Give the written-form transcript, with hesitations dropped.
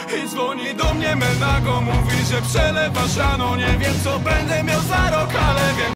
I dzwoni do mnie Menago, mówi, że przelewa siano. Nie wiem, co będę miał za